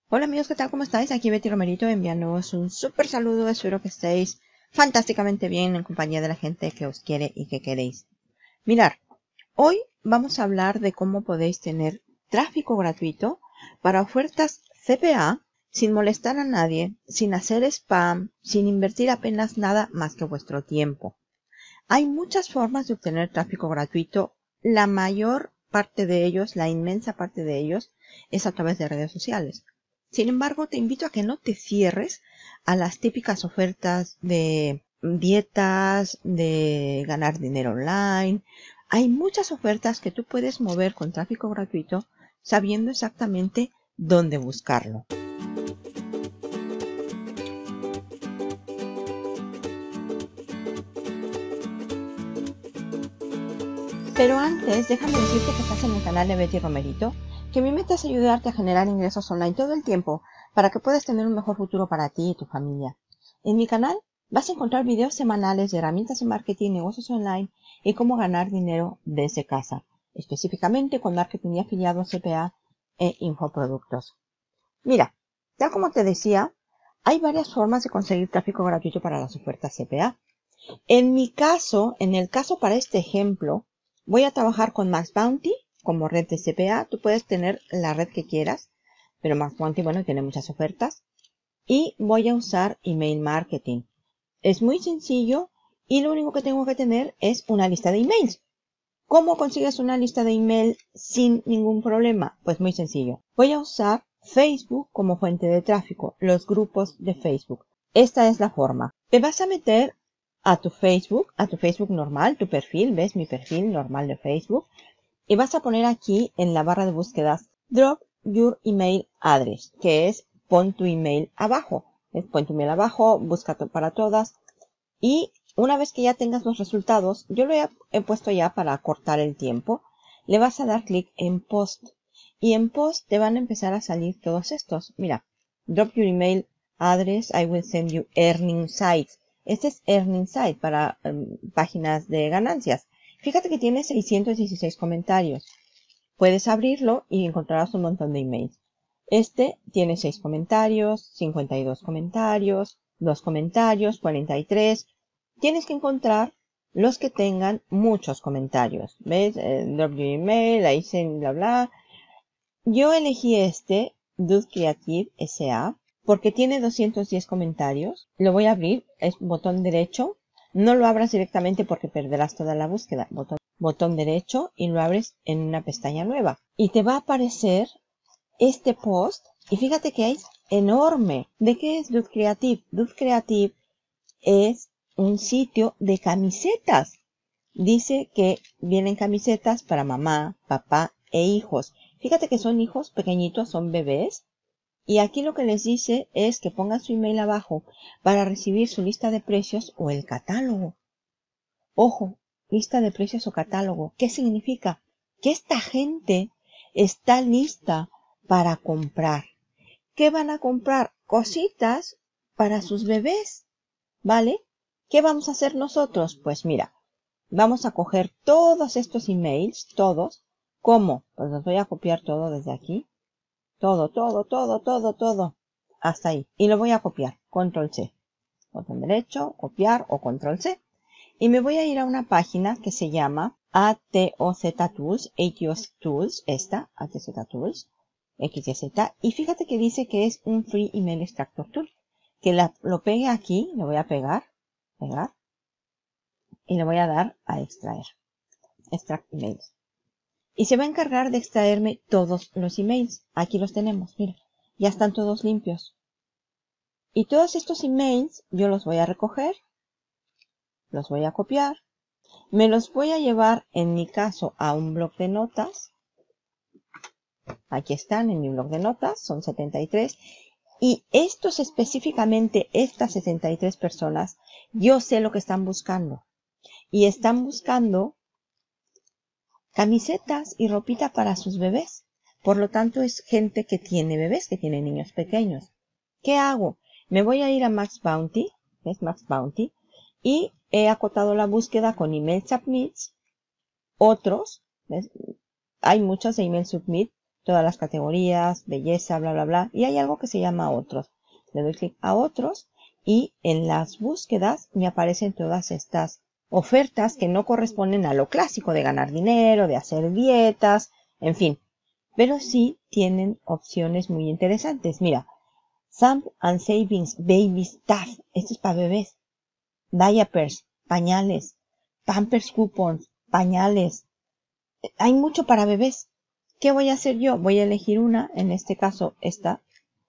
Hola amigos, ¿qué tal? ¿Cómo estáis? Aquí Betty Romerito enviándoos un súper saludo. Espero que estéis fantásticamente bien en compañía de la gente que os quiere y que queréis. Mirad, hoy vamos a hablar de cómo podéis tener tráfico gratuito para ofertas CPA sin molestar a nadie, sin hacer spam, sin invertir apenas nada más que vuestro tiempo. Hay muchas formas de obtener tráfico gratuito. La mayor parte de ellos, la inmensa parte de ellos, es a través de redes sociales. Sin embargo, te invito a que no te cierres a las típicas ofertas de dietas, de ganar dinero online. Hay muchas ofertas que tú puedes mover con tráfico gratuito sabiendo exactamente dónde buscarlo. Pero antes, déjame decirte que estás en el canal de Betty Romerito, que mi meta es ayudarte a generar ingresos online todo el tiempo para que puedas tener un mejor futuro para ti y tu familia. En mi canal vas a encontrar videos semanales de herramientas de marketing, negocios online y cómo ganar dinero desde casa, específicamente con marketing y afiliados, CPA e infoproductos. Mira, tal como te decía, hay varias formas de conseguir tráfico gratuito para las ofertas CPA. En mi caso, en el caso para este ejemplo, voy a trabajar con Max Bounty como red de CPA. Tú puedes tener la red que quieras, pero Max Bounty, bueno, tiene muchas ofertas. Y voy a usar email marketing. Es muy sencillo y lo único que tengo que tener es una lista de emails. ¿Cómo consigues una lista de email sin ningún problema? Pues muy sencillo. Voy a usar Facebook como fuente de tráfico, los grupos de Facebook. Esta es la forma. Te vas a meter a tu Facebook normal, tu perfil, ves mi perfil normal de Facebook, y vas a poner aquí en la barra de búsquedas Drop Your Email Address, que es pon tu email abajo. Pon tu email abajo, busca para todas, y una vez que ya tengas los resultados, yo lo he puesto ya para cortar el tiempo, le vas a dar clic en Post, y en Post te van a empezar a salir todos estos. Mira, Drop Your Email Address, I will send you Earning Sites. Este es Earning Site para páginas de ganancias. Fíjate que tiene 616 comentarios. Puedes abrirlo y encontrarás un montón de emails. Este tiene 6 comentarios, 52 comentarios, 2 comentarios, 43. Tienes que encontrar los que tengan muchos comentarios. ¿Ves? Drop your email, ahí se bla bla. Yo elegí este, Dude Creative SA, porque tiene 210 comentarios. Lo voy a abrir, es botón derecho. No lo abras directamente porque perderás toda la búsqueda. Botón derecho y lo abres en una pestaña nueva. Y te va a aparecer este post. Y fíjate que es enorme. ¿De qué es Dude Creative? Dude Creative es un sitio de camisetas. Dice que vienen camisetas para mamá, papá e hijos. Fíjate que son hijos pequeñitos, son bebés. Y aquí lo que les dice es que pongan su email abajo para recibir su lista de precios o el catálogo. Ojo, lista de precios o catálogo. ¿Qué significa? Que esta gente está lista para comprar. ¿Qué van a comprar? Cositas para sus bebés. ¿Vale? ¿Qué vamos a hacer nosotros? Pues mira, vamos a coger todos estos emails, todos. ¿Cómo? Pues los voy a copiar todo desde aquí. Todo. Hasta ahí. Y lo voy a copiar. Control C. Botón derecho, copiar o Control C. Y me voy a ir a una página que se llama ATOZ Tools, ATOZ Tools, esta, ATOZ Tools, XYZ. Y fíjate que dice que es un Free Email Extractor Tool. Que lo pegue aquí, lo voy a pegar, y le voy a dar a extraer. Extract emails. Y se va a encargar de extraerme todos los emails. Aquí los tenemos, mira. Ya están todos limpios. Y todos estos emails yo los voy a recoger. Los voy a copiar. Me los voy a llevar, en mi caso, a un blog de notas. Aquí están en mi blog de notas. Son 73. Y estos específicamente, estas 63 personas, yo sé lo que están buscando. Y están buscando camisetas y ropita para sus bebés. Por lo tanto, es gente que tiene bebés, que tiene niños pequeños. ¿Qué hago? Me voy a ir a Max Bounty, es Max Bounty, y he acotado la búsqueda con Email Submits, otros, ¿ves? Hay muchos de Email Submit, todas las categorías, belleza, bla, bla, bla. Y hay algo que se llama otros. Le doy clic a otros y en las búsquedas me aparecen todas estas ofertas que no corresponden a lo clásico de ganar dinero, de hacer dietas, en fin. Pero sí tienen opciones muy interesantes. Mira, Sample and Savings Baby Stuff. Esto es para bebés. Diapers, pañales, Pampers Coupons, pañales. Hay mucho para bebés. ¿Qué voy a hacer yo? Voy a elegir una, en este caso esta,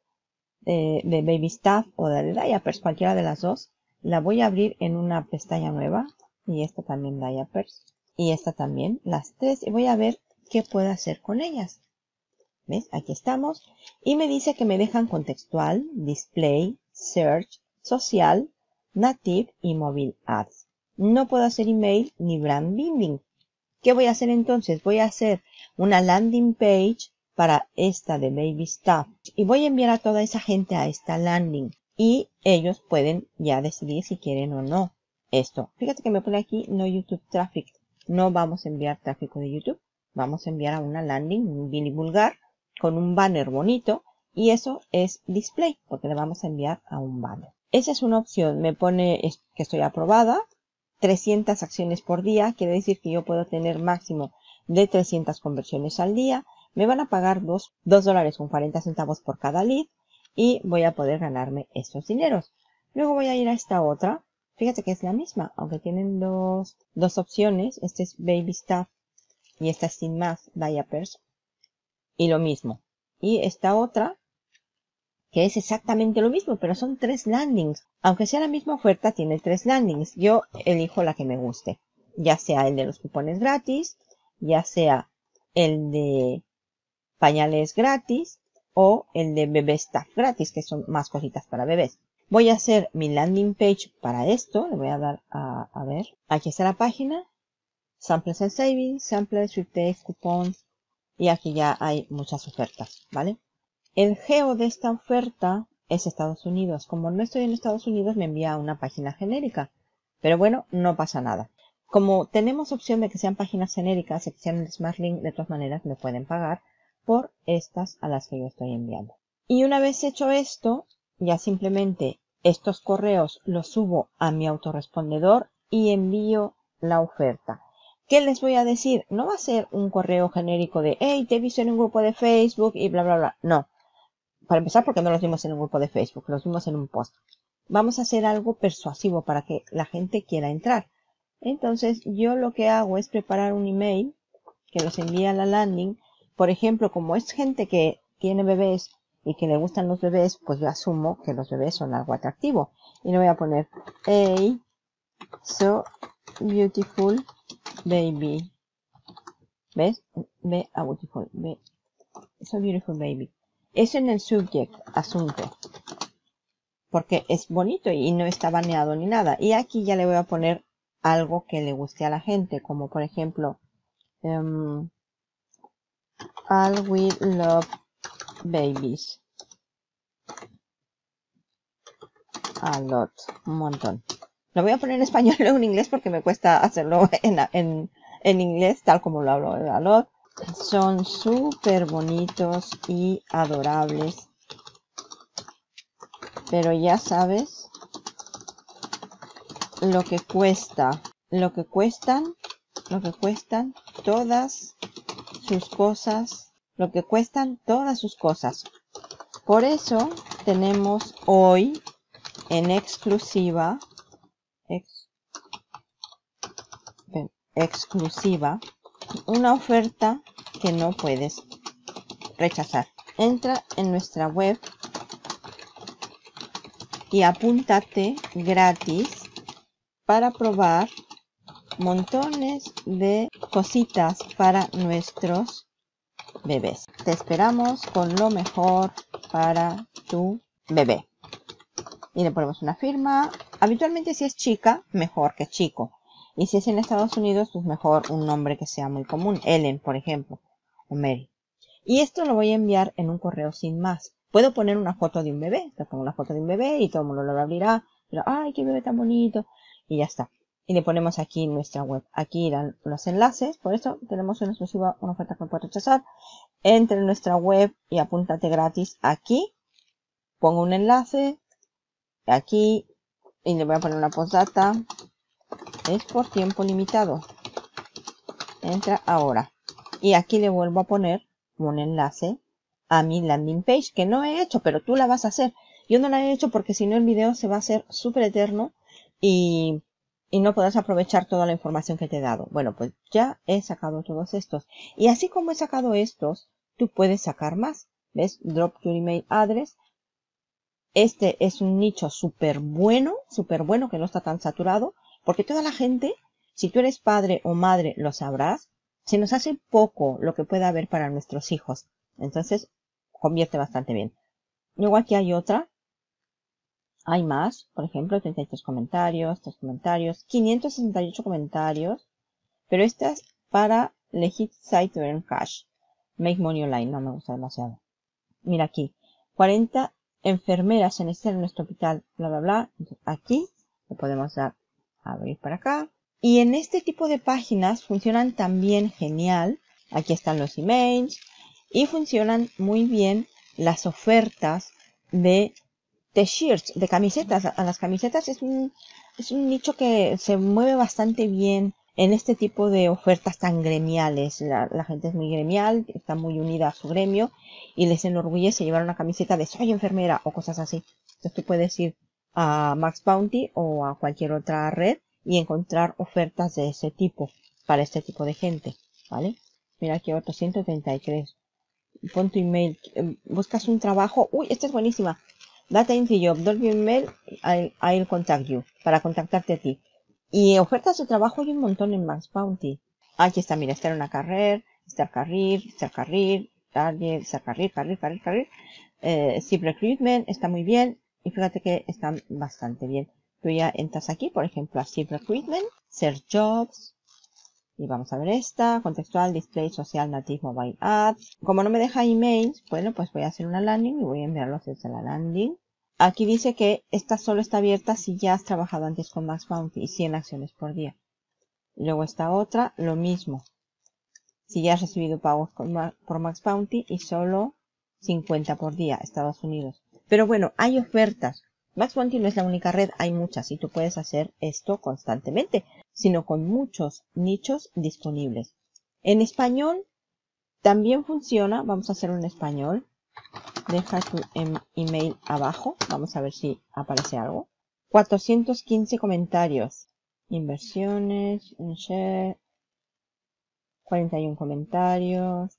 de Baby Stuff o de Diapers, cualquiera de las dos. La voy a abrir en una pestaña nueva. Y esta también Diapers. Y esta también, las tres. Y voy a ver qué puedo hacer con ellas. ¿Ves? Aquí estamos. Y me dice que me dejan contextual, display, search, social, native y mobile ads. No puedo hacer email ni brand building. ¿Qué voy a hacer entonces? Voy a hacer una landing page para esta de Baby Stuff. Y voy a enviar a toda esa gente a esta landing. Y ellos pueden ya decidir si quieren o no esto. Fíjate que me pone aquí no YouTube traffic. No vamos a enviar tráfico de YouTube. Vamos a enviar a una landing, un mini vulgar, con un banner bonito. Y eso es display, porque le vamos a enviar a un banner. Esa es una opción. Me pone que estoy aprobada. 300 acciones por día. Quiere decir que yo puedo tener máximo de 300 conversiones al día. Me van a pagar $2 con 40 centavos por cada lead. Y voy a poder ganarme estos dineros. Luego voy a ir a esta otra. Fíjate que es la misma, aunque tienen dos opciones. Este es Baby Stuff y esta es Sin Más, Diapers. Y lo mismo. Y esta otra, que es exactamente lo mismo, pero son 3 landings. Aunque sea la misma oferta, tiene 3 landings. Yo elijo la que me guste. Ya sea el de los cupones gratis, ya sea el de pañales gratis o el de Bebé Stuff gratis, que son más cositas para bebés. Voy a hacer mi landing page para esto. Le voy a dar a ver. Aquí está la página. Samples and Savings, Samples, Sweepstakes, Coupons. Y aquí ya hay muchas ofertas, ¿vale? El geo de esta oferta es Estados Unidos. Como no estoy en Estados Unidos, me envía a una página genérica. Pero bueno, no pasa nada. Como tenemos opción de que sean páginas genéricas y que sean el Smart Link, de todas maneras me pueden pagar por estas a las que yo estoy enviando. Y una vez hecho esto, ya simplemente estos correos los subo a mi autorrespondedor y envío la oferta. ¿Qué les voy a decir? No va a ser un correo genérico de hey, te he visto en un grupo de Facebook y bla, bla, bla. No. Para empezar, porque no los vimos en un grupo de Facebook, los vimos en un post. Vamos a hacer algo persuasivo para que la gente quiera entrar. Entonces, yo lo que hago es preparar un email que los envíe a la landing. Por ejemplo, como es gente que tiene bebés y que le gustan los bebés, pues yo asumo que los bebés son algo atractivo. Y le voy a poner, hey, so beautiful baby. ¿Ves? Ve a beautiful. Ve. So beautiful baby. Eso en el subject, asunto. Porque es bonito y no está baneado ni nada. Y aquí ya le voy a poner algo que le guste a la gente. Como por ejemplo, all we love babies. A lot. Un montón. Lo voy a poner en español y luego en inglés porque me cuesta hacerlo en inglés tal como lo hablo. A lot. Son súper bonitos y adorables. Pero ya sabes lo que cuesta. Lo que cuestan todas sus cosas. Lo que cuestan todas sus cosas. Por eso tenemos hoy en exclusiva una oferta que no puedes rechazar. Entra en nuestra web y apúntate gratis para probar montones de cositas para nuestros bebés. Te esperamos con lo mejor para tu bebé. Y le ponemos una firma. Habitualmente si es chica, mejor que chico. Y si es en Estados Unidos, pues mejor un nombre que sea muy común. Ellen, por ejemplo. O Mary. Y esto lo voy a enviar en un correo sin más. Puedo poner una foto de un bebé. Te pongo una foto de un bebé y todo el mundo lo abrirá. Pero, ¡ay, qué bebé tan bonito! Y ya está. Y le ponemos aquí nuestra web. Aquí irán los enlaces. Por eso tenemos en exclusiva una oferta que no puede rechazar. Entra en nuestra web y apúntate gratis aquí. Pongo un enlace aquí y le voy a poner una postdata. Es por tiempo limitado. Entra ahora. Y aquí le vuelvo a poner un enlace a mi landing page, que no he hecho, pero tú la vas a hacer. Yo no la he hecho porque si no el video se va a hacer súper eterno y no podrás aprovechar toda la información que te he dado. Bueno, pues ya he sacado todos estos. Y así como he sacado estos, tú puedes sacar más. ¿Ves? Drop your email address. Este es un nicho súper bueno, que no está tan saturado, porque toda la gente, si tú eres padre o madre, lo sabrás, se nos hace poco lo que pueda haber para nuestros hijos. Entonces, convierte bastante bien. Luego aquí hay otra. Hay más, por ejemplo, 33 comentarios, 3 comentarios, 568 comentarios, pero esta es para Legit Site to Earn Cash. Make Money Online, no me gusta demasiado. Mira aquí, 40 enfermeras se necesitan en nuestro hospital, bla, bla, bla. Entonces, aquí le podemos dar a abrir para acá. Y en este tipo de páginas funcionan también genial. Aquí están los emails y funcionan muy bien las ofertas de t-shirts, de camisetas. A las camisetas es un nicho que se mueve bastante bien en este tipo de ofertas tan gremiales. La gente es muy gremial, está muy unida a su gremio y les enorgullece llevar una camiseta de soy enfermera o cosas así. Entonces tú puedes ir a Max Bounty o a cualquier otra red y encontrar ofertas de ese tipo para este tipo de gente, ¿vale? Mira aquí otro 133. Pon tu email, buscas un trabajo. Uy, esta es buenísima. Data entry job, drop your email, I'll contact you, para contactarte a ti. Y ofertas de trabajo hay un montón en Max Bounty. Aquí está, mira, estar en una carrera, estar career, target, estar career. Zip Recruitment, está muy bien. Y fíjate que están bastante bien. Tú ya entras aquí, por ejemplo, a Zip Recruitment, Search Jobs. Y vamos a ver esta, contextual, display, social, native, mobile ads. Como no me deja emails, bueno, pues voy a hacer una landing y voy a enviarlos desde la landing. Aquí dice que esta solo está abierta si ya has trabajado antes con Max Bounty y 100 acciones por día. Y luego esta otra, lo mismo. Si ya has recibido pagos por Max Bounty y solo 50 por día, Estados Unidos. Pero bueno, hay ofertas. Max Bounty no es la única red, hay muchas y tú puedes hacer esto constantemente, sino con muchos nichos disponibles. En español también funciona, vamos a hacerlo en español. Deja tu email abajo, vamos a ver si aparece algo. 415 comentarios. Inversiones, share, 41 comentarios.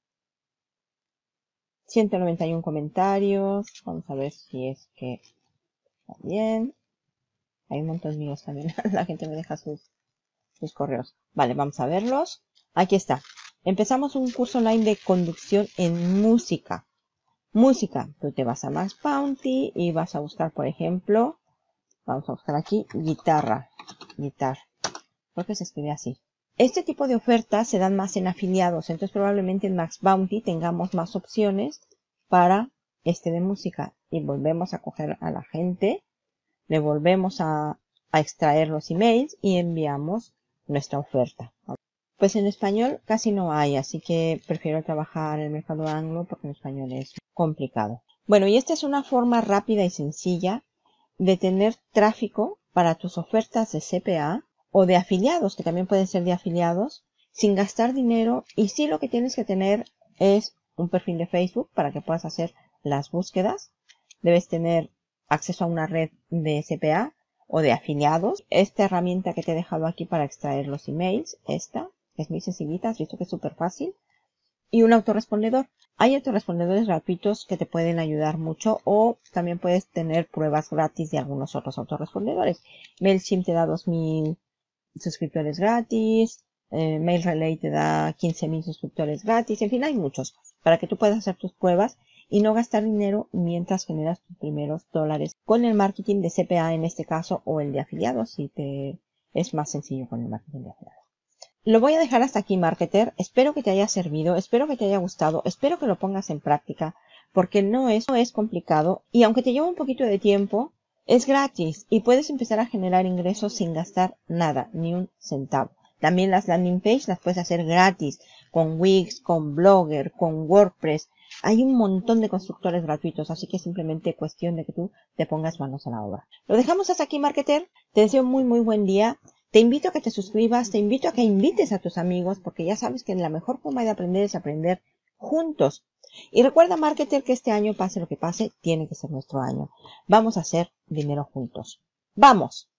191 comentarios. Vamos a ver si es que está bien. Hay un montón míos también. La gente me deja sus correos. Vale, vamos a verlos. Aquí está. Empezamos un curso online de conducción en música. Música. Tú te vas a Max Bounty y vas a buscar, por ejemplo, vamos a buscar aquí, guitarra. Porque se escribe así. Este tipo de ofertas se dan más en afiliados. Entonces probablemente en Max Bounty tengamos más opciones para este de música. Y volvemos a coger a la gente. Le volvemos a extraer los emails y enviamos nuestra oferta. Pues en español casi no hay, así que prefiero trabajar en el mercado anglo porque en español es complicado. Bueno, y esta es una forma rápida y sencilla de tener tráfico para tus ofertas de CPA o de afiliados, que también pueden ser de afiliados, sin gastar dinero. Y sí, lo que tienes que tener es un perfil de Facebook para que puedas hacer las búsquedas. Debes tener acceso a una red de CPA o de afiliados. Esta herramienta que te he dejado aquí para extraer los emails, esta, es muy sencillita, has visto que es súper fácil. Y un autorrespondedor. Hay autorrespondedores gratuitos que te pueden ayudar mucho, o también puedes tener pruebas gratis de algunos otros autorrespondedores. MailChimp te da 2000 suscriptores gratis, MailRelay te da 15.000 suscriptores gratis, en fin, hay muchos para que tú puedas hacer tus pruebas y no gastar dinero mientras generas tus primeros dólares con el marketing de CPA en este caso, o el de afiliados si te es más sencillo con el marketing de afiliados. Lo voy a dejar hasta aquí, marketer. Espero que te haya servido, espero que te haya gustado, espero que lo pongas en práctica, porque no es complicado y aunque te lleva un poquito de tiempo, es gratis y puedes empezar a generar ingresos sin gastar nada, ni un centavo. También las landing page las puedes hacer gratis. con Wix, con Blogger, con WordPress. Hay un montón de constructores gratuitos, así que es simplemente cuestión de que tú te pongas manos a la obra. Lo dejamos hasta aquí, marketer. Te deseo muy buen día. Te invito a que te suscribas, te invito a que invites a tus amigos, porque ya sabes que la mejor forma de aprender es aprender juntos. Y recuerda, marketer, que este año, pase lo que pase, tiene que ser nuestro año. Vamos a hacer dinero juntos. ¡Vamos!